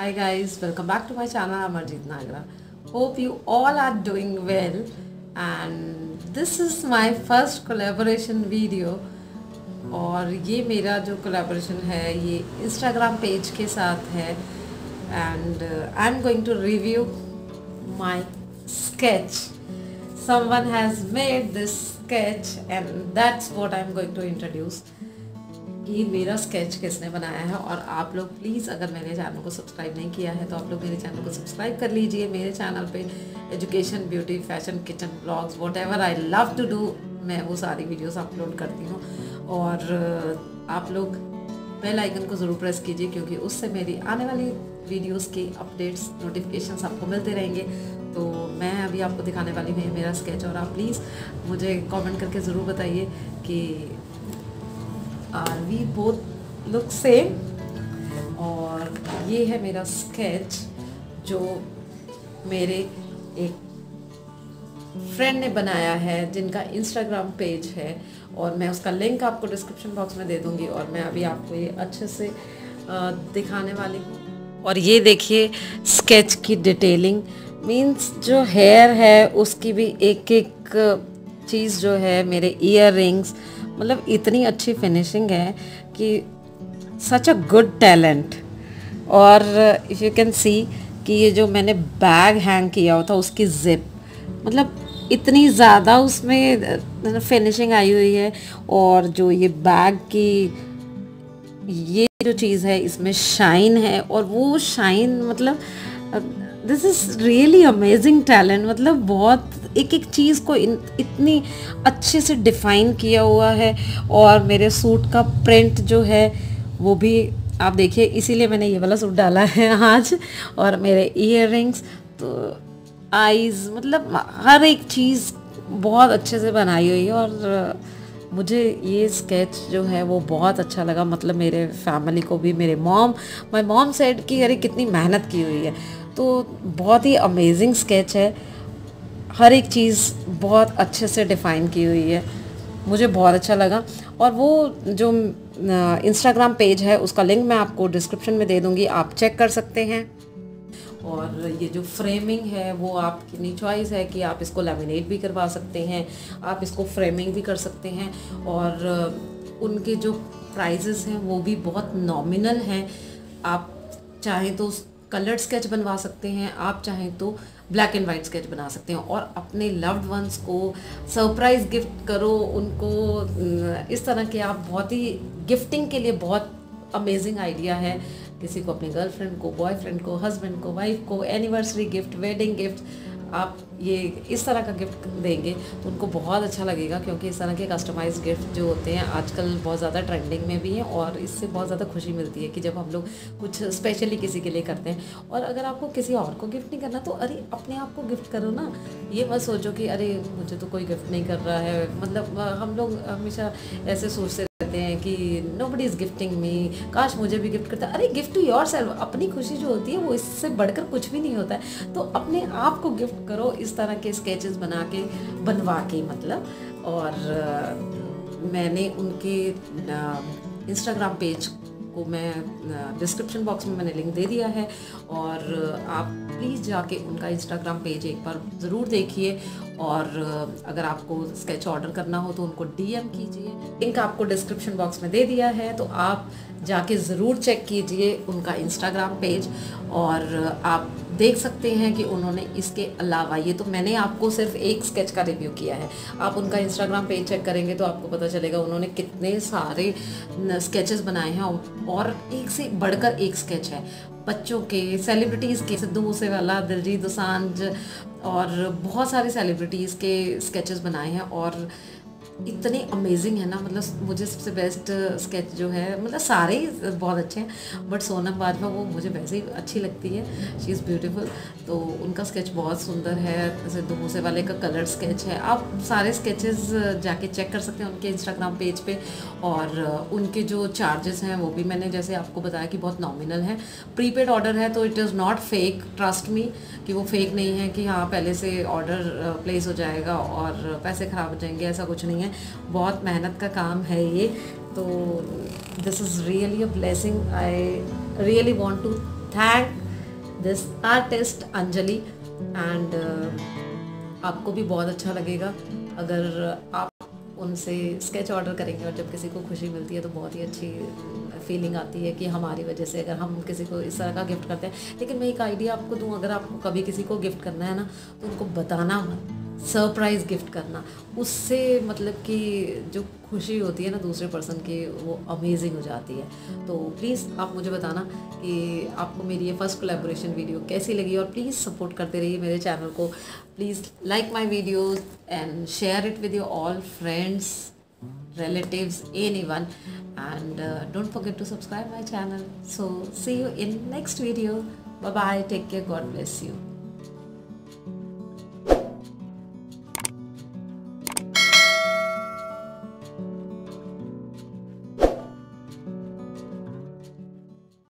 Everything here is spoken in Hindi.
Hi guys, welcome back to my channel Amarjeet Nagra. Hope you all are doing well and this is my first collaboration video और ये मेरा जो collaboration है ये Instagram page के साथ है and I'm going to review my sketch. Someone has made this sketch and that's what I'm going to introduce. ये मेरा स्केच किसने बनाया है और आप लोग प्लीज़ अगर मेरे चैनल को सब्सक्राइब नहीं किया है तो आप लोग मेरे चैनल को सब्सक्राइब कर लीजिए। मेरे चैनल पे education, beauty, fashion, kitchen blogs, whatever I love to do, मैं वो सारी वीडियोस अपलोड करती हूँ। और आप लोग बेल आइकन को ज़रूर प्रेस कीजिए क्योंकि उससे मेरी आने वाली वीडियोस की अपडेट्स, नोटिफिकेशंस आपको मिलते रहेंगे। तो मैं अभी आपको दिखाने वाली हूँ मेरा स्केच और आप प्लीज़ मुझे कमेंट करके ज़रूर बताइए कि are we both look same. और ये है मेरा स्केच जो मेरे एक फ्रेंड ने बनाया है जिनका इंस्टाग्राम पेज है और मैं उसका लिंक आपको डिस्क्रिप्शन बॉक्स में दे दूंगी और मैं अभी आपको ये अच्छे से दिखाने वाली हूँ। और ये देखिए स्केच की डिटेलिंग, मीन्स जो हेयर है उसकी भी एक एक चीज़ जो है, मेरे ईयर रिंग्स, मतलब इतनी अच्छी फिनिशिंग है कि सच अ गुड टैलेंट। और इफ़ यू कैन सी कि ये जो मैंने बैग हैंग किया हुआ था उसकी जिप, मतलब इतनी ज़्यादा उसमें फिनिशिंग आई हुई है। और जो ये बैग की ये जो चीज़ है इसमें शाइन है और वो शाइन मतलब this is really amazing talent. मतलब बहुत एक एक चीज़ को इतनी अच्छे से डिफ़ाइन किया हुआ है। और मेरे सूट का प्रिंट जो है वो भी आप देखिए, इसीलिए मैंने ये वाला सूट डाला है आज। और मेरे ईयर रिंग्स, तो आईज़, मतलब हर एक चीज़ बहुत अच्छे से बनाई हुई है। और मुझे ये स्केच जो है वो बहुत अच्छा लगा। मतलब मेरे फैमिली को भी, मेरे माय मॉम सेड कि अरे कितनी मेहनत की हुई है। तो बहुत ही अमेजिंग स्केच है, हर एक चीज़ बहुत अच्छे से डिफ़ाइन की हुई है, मुझे बहुत अच्छा लगा। और वो जो इंस्टाग्राम पेज है उसका लिंक मैं आपको डिस्क्रिप्शन में दे दूँगी, आप चेक कर सकते हैं। और ये जो फ्रेमिंग है वो आपकी चॉइस है कि आप इसको लैमिनेट भी करवा सकते हैं, आप इसको फ्रेमिंग भी कर सकते हैं। और उनके जो प्राइजेस हैं वो भी बहुत नॉमिनल हैं। आप चाहें तो कलर्ड स्केच बनवा सकते हैं, आप चाहें तो ब्लैक एंड वाइट स्केच बना सकते हैं और अपने लव्ड वंस को सरप्राइज़ गिफ्ट करो उनको। इस तरह के आप बहुत ही गिफ्टिंग के लिए बहुत अमेजिंग आइडिया है। किसी को अपने गर्लफ्रेंड को, बॉयफ्रेंड को, हस्बैंड को, वाइफ को एनिवर्सरी गिफ्ट, वेडिंग गिफ्ट, आप ये इस तरह का गिफ्ट देंगे तो उनको बहुत अच्छा लगेगा। क्योंकि इस तरह के कस्टमाइज्ड गिफ्ट जो होते हैं आजकल बहुत ज़्यादा ट्रेंडिंग में भी हैं और इससे बहुत ज़्यादा खुशी मिलती है कि जब हम लोग कुछ स्पेशली किसी के लिए करते हैं। और अगर आपको किसी और को गिफ्ट नहीं करना तो अरे अपने आप को गिफ्ट करो ना। ये मत सोचो कि अरे मुझे तो कोई गिफ्ट नहीं कर रहा है। मतलब हम लोग हमेशा ऐसे सोचते रहते हैं कि नोबडी इज़ गिफ्टिंग मी, काश मुझे भी गिफ्ट करता। अरे गिफ्ट टू योरसेल्फ, अपनी खुशी जो होती है वो इससे बढ़कर कुछ भी नहीं होता है। तो अपने आप को गिफ्ट करो इस तरह के स्केचेस बनवा के मतलब। और मैंने उनके इंस्टाग्राम पेज को मैं डिस्क्रिप्शन बॉक्स में मैंने लिंक दे दिया है और आप प्लीज़ जाके उनका इंस्टाग्राम पेज एक बार ज़रूर देखिए। और अगर आपको स्केच ऑर्डर करना हो तो उनको डीएम कीजिए, लिंक आपको डिस्क्रिप्शन बॉक्स में दे दिया है, तो आप जाके ज़रूर चेक कीजिए उनका इंस्टाग्राम पेज। और आप देख सकते हैं कि उन्होंने इसके अलावा, ये तो मैंने आपको सिर्फ एक स्केच का रिव्यू किया है, आप उनका इंस्टाग्राम पेज चेक करेंगे तो आपको पता चलेगा उन्होंने कितने सारे स्केचेस बनाए हैं और एक से बढ़कर एक स्केच है। बच्चों के, सेलिब्रिटीज़ के, सिद्धू मूसेवाला, दिलजीत दोसांझ और बहुत सारे सेलिब्रिटीज़ के स्केचेस बनाए हैं और इतने अमेजिंग है ना। मतलब मुझे सबसे बेस्ट स्केच जो है, मतलब सारे ही बहुत अच्छे हैं बट सोनम बाजवा वो मुझे वैसे ही अच्छी लगती है, शी इज़ ब्यूटीफुल। तो उनका स्केच बहुत सुंदर है। सिद्धू मूसेवाले का कलर स्केच है। आप सारे स्केचेस जाके चेक कर सकते हैं उनके इंस्टाग्राम पेज पे। और उनके जो चार्जेस हैं वो भी मैंने जैसे आपको बताया कि बहुत नॉमिनल है। प्रीपेड ऑर्डर है तो it is not fake, trust me कि वो फेक नहीं है कि हाँ पहले से ऑर्डर प्लेस हो जाएगा और पैसे ख़राब हो जाएंगे, ऐसा कुछ नहीं है। बहुत मेहनत का काम है ये। तो this is really a blessing. I really want to thank this artist Anjali. And आपको भी बहुत अच्छा लगेगा अगर आप उनसे स्केच ऑर्डर करेंगे, और जब किसी को खुशी मिलती है तो बहुत ही अच्छी फीलिंग आती है कि हमारी वजह से अगर हम किसी को इस तरह का गिफ्ट करते हैं। लेकिन मैं एक आइडिया आपको दूं, अगर आपको कभी किसी को गिफ्ट करना है ना, तो उनको बताना मत, सरप्राइज़ गिफ्ट करना। उससे मतलब कि जो खुशी होती है ना दूसरे पर्सन की, वो अमेजिंग हो जाती है। तो प्लीज़ आप मुझे बताना कि आपको मेरी ये फर्स्ट कोलैबोरेशन वीडियो कैसी लगी, और प्लीज़ सपोर्ट करते रहिए मेरे चैनल को। Please like my videos and share it with your all friends, relatives, anyone, and don't forget to subscribe my channel. So see you in next video. Bye bye, take care, God bless you.